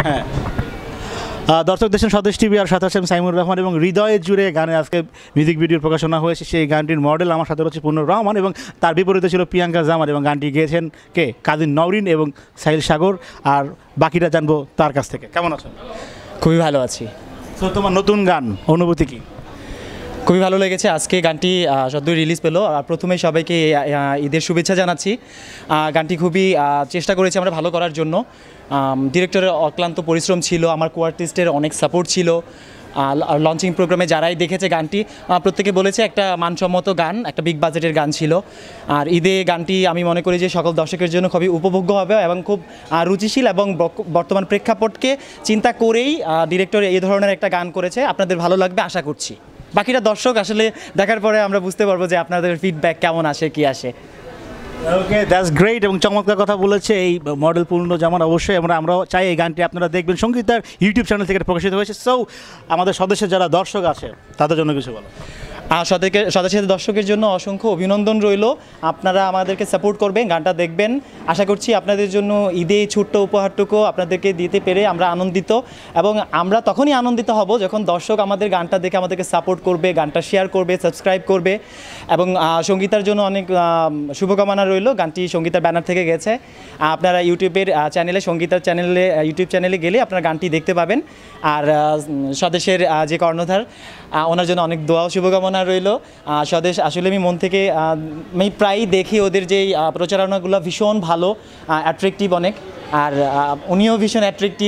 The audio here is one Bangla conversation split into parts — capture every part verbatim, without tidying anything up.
হ্যাঁ, দর্শক দেখছেন স্বদেশ টিভি আর সাথে আছেন সাইমুর রহমান এবং হৃদয়ের জুড়ে গানে আজকে মিউজিক ভিডিওর প্রকাশনা হয়েছে। সেই গানটির মডেল আমার সাথে রয়েছে পূর্ণ রহমান এবং তার বিপরীতে ছিল প্রিয়াঙ্কা জামান এবং গানটি গেয়েছেন কে কাজী নওরিন এবং সাহিল সাগর। আর বাকিটা জানবো তার কাছ থেকে। কেমন আছেন? খুবই ভালো আছি। তো তোমার নতুন গান অনুভূতি কি? খুবই ভালো লেগেছে। আজকে গানটি সদ্যই রিলিজ পেলো। আর প্রথমে সবাইকে ঈদের শুভেচ্ছা জানাচ্ছি। গানটি খুবই চেষ্টা করেছি আমরা ভালো করার জন্য। ডিরেক্টরের অক্লান্ত পরিশ্রম ছিল, আমার কো আর্টিস্টের অনেক সাপোর্ট ছিল। লঞ্চিং প্রোগ্রামে যারাই দেখেছে গানটি প্রত্যেকে বলেছে একটা মানসম্মত গান, একটা বিগ বাজেটের গান ছিল। আর ঈদে গানটি আমি মনে করি যে সকল দর্শকের জন্য খুবই উপভোগ্য হবে এবং খুব রুচিশীল এবং বর্তমান প্রেক্ষাপটকে চিন্তা করেই ডিরেক্টর এই ধরনের একটা গান করেছে। আপনাদের ভালো লাগবে আশা করছি। বাকিটা দর্শক আসলে দেখার পরে আমরা বুঝতে পারবো যে আপনাদের ফিডব্যাক কেমন আসে কি আসে। ওকে, দ্যাটস গ্রেট এবং চমৎকার কথা বলেছে এই মডেল পূর্ণ জামান। অবশ্যই আমরা আমরাও চাই এই গানটি আপনারা দেখবেন। সঙ্গীতার ইউটিউব চ্যানেল থেকে প্রকাশিত হয়েছে। সো আমাদের সদস্যের যারা দর্শক আছে তাদের জন্য কিছু বলো। আর সদস্য সদস্য দর্শকের জন্য অসংখ্য অভিনন্দন রইল। আপনারা আমাদেরকে সাপোর্ট করবেন, গানটা দেখবেন। আশা করছি আপনাদের জন্য ঈদে ছোট্ট উপহারটুকু আপনাদেরকে দিতে পেরে আমরা আনন্দিত এবং আমরা তখনই আনন্দিত হব যখন দর্শক আমাদের গানটা দেখে আমাদেরকে সাপোর্ট করবে, গানটা শেয়ার করবে, সাবস্ক্রাইব করবে। এবং সঙ্গীতার জন্য অনেক শুভকামনা রইল। গানটি সঙ্গীতার ব্যানার থেকে গেছে। আপনারা ইউটিউবের চ্যানেলে সঙ্গীতার চ্যানেলে ইউটিউব চ্যানেলে গেলে আপনারা গানটি দেখতে পাবেন। আর স্বদেশের যে কর্ণধার ওনার জন্য অনেক দোয়া শুভকামনা রইল। স্বদেশ আসলে আমি মন থেকে আমি প্রায়ই দেখি ওদের যেই প্রচারণাগুলো ভীষণ ভালো, অ্যাট্রাকটিভ অনেক। আর উনিও ভীষণ অ্যাট্রাকটিভ,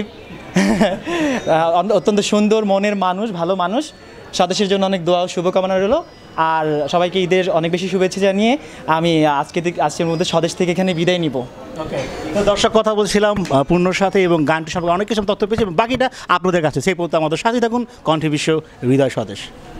অত্যন্ত সুন্দর মনের মানুষ, ভালো মানুষ। স্বদেশের জন্য অনেক দোয়া শুভকামনা রইল। আর সবাইকে ঈদের অনেক বেশি শুভেচ্ছা জানিয়ে আমি আজকে আজকের মধ্যে স্বদেশ থেকে এখানে বিদায় নিব। ওকে, তো দর্শক কথা বলছিলাম পূর্ণর সাথে এবং গানটি সম্পর্কে অনেক কিছু তথ্য পেয়েছি। বাকিটা আপনাদের কাছে। সেই পর্যন্ত আমাদের সাথে থাকুন। কণ্ঠে বিশ্ব, হৃদয় স্বদেশ।